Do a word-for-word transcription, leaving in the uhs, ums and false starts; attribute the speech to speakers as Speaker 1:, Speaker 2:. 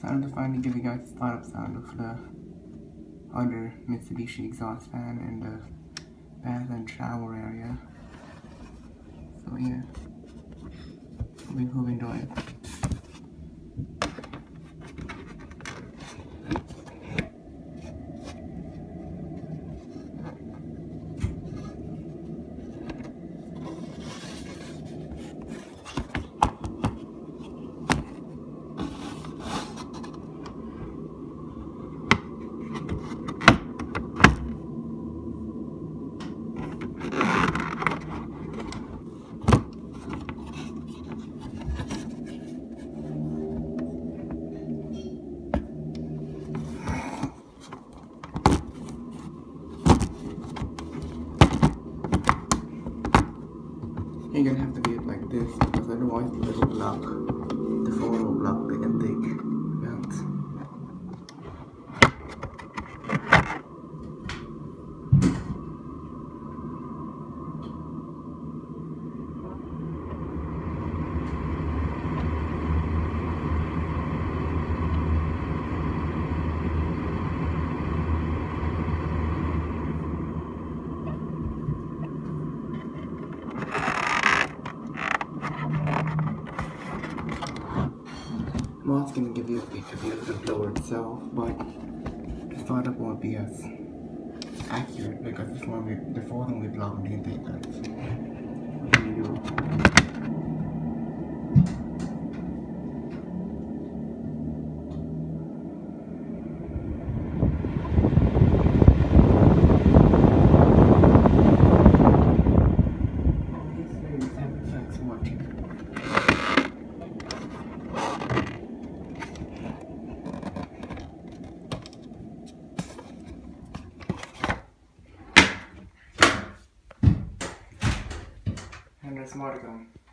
Speaker 1: decided to finally give you guys the startup sound of the other Mitsubishi exhaust fan in the bath and shower area. So yeah, we hope you enjoy it. You're gonna have to be it like this because otherwise it will block, the phone will block big and thick belts. Mod's gonna give you a picture view of the blower itself, but the startup won't be as accurate because this one we, the phone will block the intake lights. What do you do? And there's more to come.